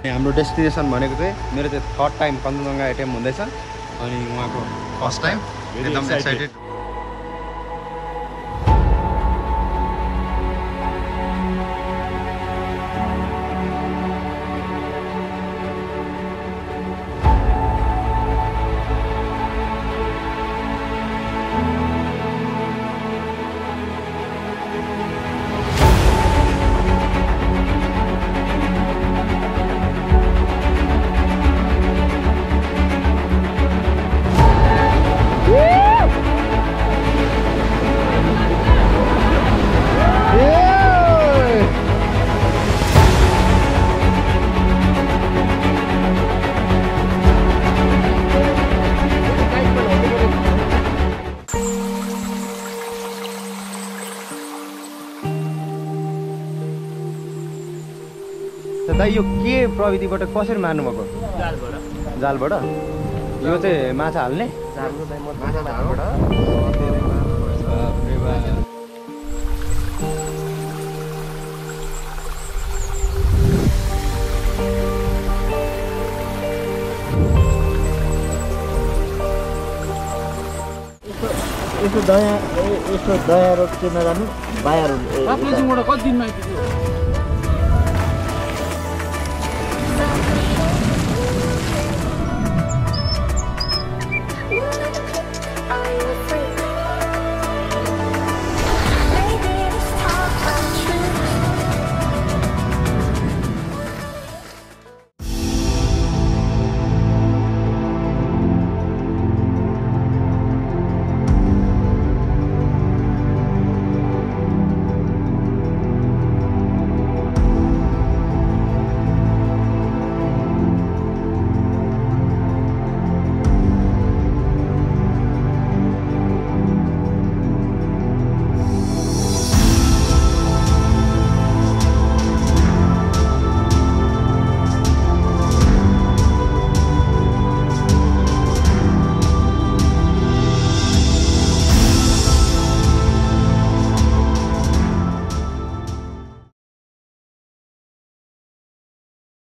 हाम्रो डेस्टिनेसन भनेको चाहिँ मेरो चाहिँ थर्ड टाइम कञ्चनजङ्घा एटेम्प हुँदैछ अनि उहाँको फर्स्ट टाइम एकदम एक्साइटेड दाइ यो के प्रविधिबाट कसरी मार्नु भएको जालबाट यो चाहिँ माछा हाल्ने यसो दया रोड के नजानु बाया रोड कति दिनमा आइपुग्यो I'm afraid